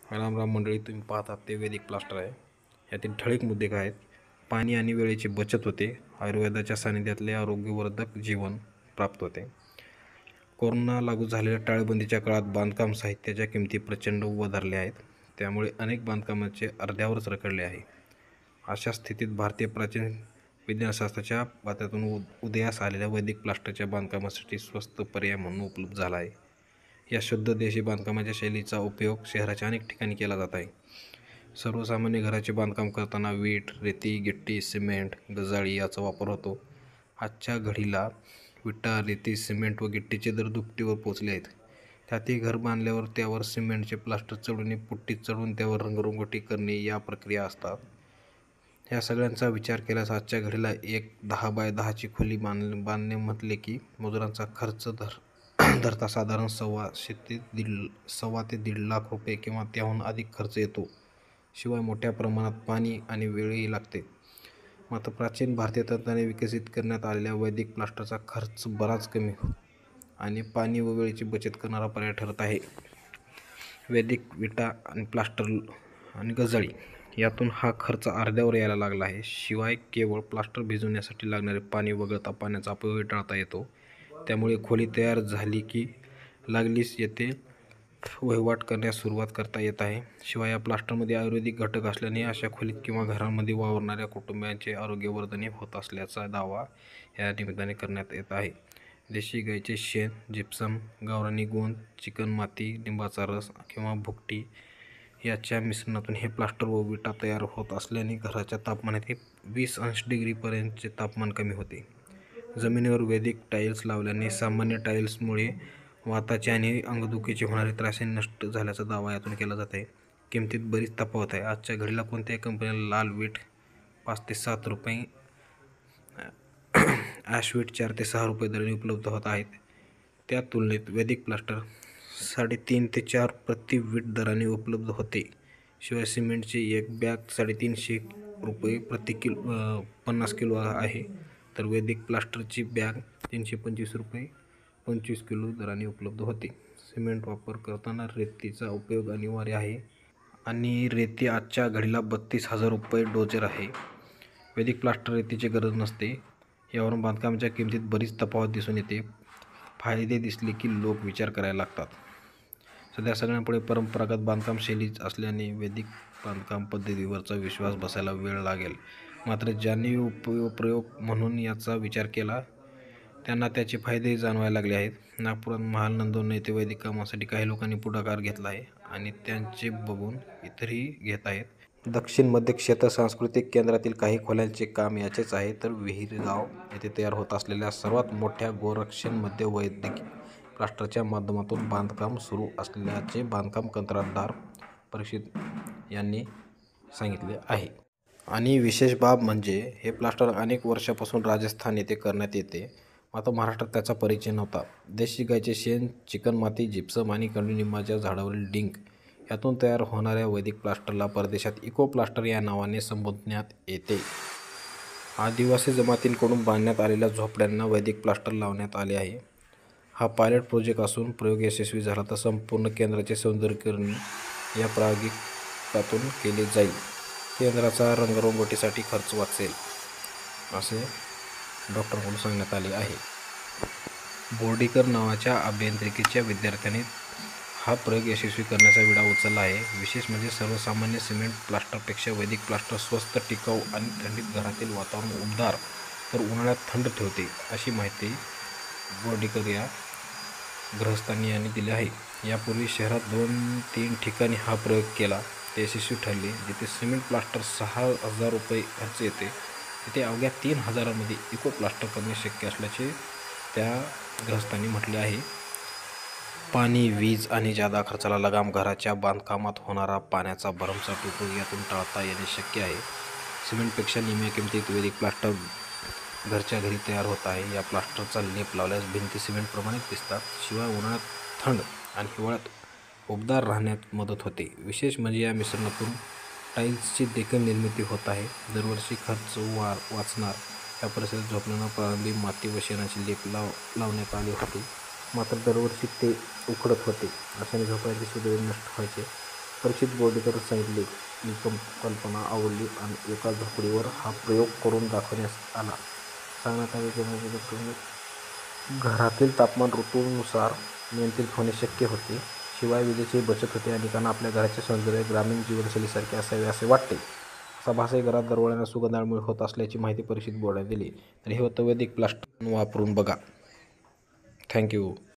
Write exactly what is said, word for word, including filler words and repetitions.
राम राम मंडळी, तुम्ही पाहतात ते वैदिक प्लास्टर आहे. यातील ठळक मुद्दे काय आहेत? पाणी आणि वेळेची बचत होते. आयुर्वेदाच्या सानिध्यातले आरोग्यवर्धक जीवन प्राप्त होते. कोरोना लागू झालेल्या टाळेबंदीच्या काळात बांधकाम साहित्याच्या किमती प्रचंड वधारल्या आहेत. त्यामुळे अनेक बांधकामाचे अर्ध्यावरच रखडले आहे. अशा स्थितीत भारतीय प्राचीन विज्ञानशास्त्राच्या पात्यातून उदयास आलेल्या वैदिक प्लास्टरच्या बांधकामासाठी स्वस्त पर्याय म्हणून उपलब्ध झाला आहे. या शुद्ध देशी बांधकामाच्या शैलीचा उपयोग शहराच्या अनेक ठिकाणी केला जात आहे. सर्वसामान्य घराचे बांधकाम करताना वीट, रेती, गिट्टी, सिमेंट, गजाळी याचा वापर होतो. आजच्या घडीला विटा, रेती, सिमेंट व गिट्टीचे दर दुपटीवर पोहोचले आहेत. त्यातही घर बांधल्यावर त्यावर सिमेंटचे प्लास्टर चढवणे, पुट्टी चढवून त्यावर रंगरंगोटी करणे या प्रक्रिया असतात. या सगळ्यांचा विचार केल्यास आजच्या घडीला एक दहा बाय दहाची खोली बांध बांधणे म्हटले की मजुरांचा खर्च धर धरता साधारण सव्वाशे ते दीड सव्वा ते दीड लाख रुपये किंवा त्याहून अधिक खर्च येतो. शिवाय मोठ्या प्रमाणात पाणी आणि वेळही लागते. मात्र प्राचीन भारतीय तंत्राने विकसित करण्यात आलेल्या वैदिक प्लास्टरचा खर्च बराच कमी आणि पाणी व वेळेची बचत करणारा पर्याय ठरत आहे. वैदिक विटा आणि प्लास्टर आणि गजाळी यातून हा खर्च अर्ध्यावर यायला लागला आहे. शिवाय केवळ प्लास्टर भिजवण्यासाठी लागणारे पाणी वगळता पाण्याचा अपव्यय टाळता येतो. त्यामुळे खोली तयार झाली की लागलीच येथे वहिवाट करण्यास सुरुवात करता येत आहे. शिवाय या प्लास्टरमध्ये आयुर्वेदिक घटक असल्याने अशा खोलीत किंवा घरांमध्ये वावरणाऱ्या कुटुंबियांचे आरोग्यवर्धन होत असल्याचा दावा या निमित्ताने करण्यात येत आहे. देशी गाईचे शेण, जिप्सम, गावरानी गोंद, चिकणमाती, लिंबाचा रस किंवा भुकटी याच्या मिश्रणातून हे प्लास्टर व विटा तयार होत असल्याने घराच्या तापमानात वीस अंश डिग्रीपर्यंतचे तापमान कमी होते. जमिनीवर वैदिक टाईल्स लावल्याने सामान्य टाईल्समुळे वाताचे आणि अंगदुखीचे होणारे त्रासही नष्ट झाल्याचा दावा यातून केला जात आहे. किमतीत बरीच तफावत आहे. आजच्या घडीला कोणत्याही कंपनीला लाल वीट पाच ते सात रुपये, ॲश वीट चार ते सहा रुपये दराने उपलब्ध होत आहेत. त्या तुलनेत वैदिक प्लास्टर साडेतीन ते चार प्रति वीट दराने उपलब्ध होते. शिवाय सिमेंटची एक बॅग साडेतीनशे रुपये प्रति किलो पन्नास किलो आहे, तर वैदिक प्लास्टरची बॅग तीनशे पंचवीस रुपये पंचवीस किलो दराने उपलब्ध होते. सिमेंट वापर करताना रेतीचा उपयोग अनिवार्य आहे आणि रेती आजच्या घडीला बत्तीस हजार रुपये डोजर आहे. वैदिक प्लास्टर रेतीची गरज नसते. यावरून बांधकामाच्या किमतीत बरीच तफावत दिसून येते. फायदे दिसले की लोक विचार करायला लागतात. सध्या सगळ्यांपुढे परंपरागत बांधकाम शैली असल्याने वैदिक बांधकाम पद्धतीवरचा विश्वास बसायला वेळ लागेल. मात्र ज्यांनी उपयोग म्हणून याचा विचार केला त्यांना त्याचे फायदेही जाणवायला लागले आहेत. नागपुरात महाल नंदवणे येथे वैदिक कामासाठी काही लोकांनी पुढाकार घेतला आहे आणि त्यांचे बघून इतरही घेत आहेत. दक्षिण मध्य क्षेत्र सांस्कृतिक केंद्रातील काही खोल्यांचे काम याचेच आहे. तर विहिरगाव येथे तयार होत असलेल्या सर्वात मोठ्या गोरक्षणमध्ये वैदिक प्लास्टरच्या माध्यमातून बांधकाम सुरू असल्याचे बांधकाम कंत्राटदार परिषद यांनी सांगितले आहे. आणि विशेष बाब म्हणजे हे प्लास्टर अनेक वर्षापासून राजस्थान येथे करण्यात येते. मात्र महाराष्ट्रात त्याचा परिचय नव्हता. देशी गाईचे शेण, चिकणमाती, जिप्सम आणि कडुलिंबाच्या झाडावरील डिंक यातून तयार होणाऱ्या वैदिक प्लास्टरला परदेशात इको प्लास्टर या नावाने संबोधण्यात येते. आदिवासी जमातींकडून बांधण्यात आलेल्या झोपड्यांना वैदिक प्लास्टर लावण्यात आले आहे. हा पायलट प्रोजेक्ट असून प्रयोग यशस्वी झाला तर संपूर्ण केंद्राचे सौंदर्यीकरण या प्रायोगिकातून केले जाईल. केंद्राचा रंगरंगोटीसाठी खर्च वाचेल असे डॉक्टरांकडून सांगण्यात आले आहे. बोर्डीकर नावाच्या अभियांत्रिकीच्या विद्यार्थ्याने हा प्रयोग यशस्वी करण्याचा विडा उचलला आहे. विशेष म्हणजे सर्वसामान्य सिमेंट प्लास्टरपेक्षा वैदिक प्लास्टर स्वस्त, टिकाऊ आणि थंडीत घरातील वातावरण उबदार तर उन्हाळ्यात थंड ठेवते अशी माहिती बोर्डीकर या गृहस्थांनी यांनी दिली आहे. यापूर्वी शहरात दोन तीन ठिकाणी हा प्रयोग केला ते यशस्वी ठरले. जिथे सिमेंट प्लास्टर सहा हजार रुपये खर्च येते तिथे अवघ्या तीन हजारामध्ये इको प्लास्टर करणे शक्य असल्याचे त्या गृहस्थांनी म्हटले आहे. पाणी, वीज आणि जादा खर्चाला लगाम घराच्या बांधकामात होणारा पाण्याचा भरमसाठ उपयोग यातून टाळता येणे शक्य आहे. सिमेंटपेक्षा निम्म्या किमतीत वैदिक प्लास्टर घरच्या घरी तयार होत आहे. या प्लास्टरचा लेप लावल्यास भिंती सिमेंटप्रमाणेच दिसतात. शिवाय उन्हाळ्यात थंड आणि हिवाळ्यात उबदार राहण्यात मदत होते. विशेष म्हणजे या मिश्रणातून टाईल्सची देखील निर्मिती होत आहे. दरवर्षी खर्च वा वाचणार. या परिसरात झोपताना प्रारंभी माती व शेणाचे लेप लाव लावण्यात आले होते. मात्र दरवर्षी ते उखडत होते. अशाने झोपड्यांचे सुदैव नष्ट व्हायचे. परिचित बोर्डीकर सांगितले ही कं कल्पना आवडली आणि एका झोपडीवर हा प्रयोग करून दाखवण्यात आला. सांगण्यात आले की घरातील तापमान ऋतूनुसार नियंत्रित होणे शक्य होते. शिवाय विजेची बचत होते. अनेकांना आपल्या घराचे सौंदर्य ग्रामीण जीवनशैलीसारखे असावे असे वाटते. असा भासही घरात दरवळणाऱ्या सुगंधामुळे होत असल्याची माहिती परिचित बोर्डाने दिली. तर हे होतं वैदिक प्लास्टर वापरून बघा. थँक्यू.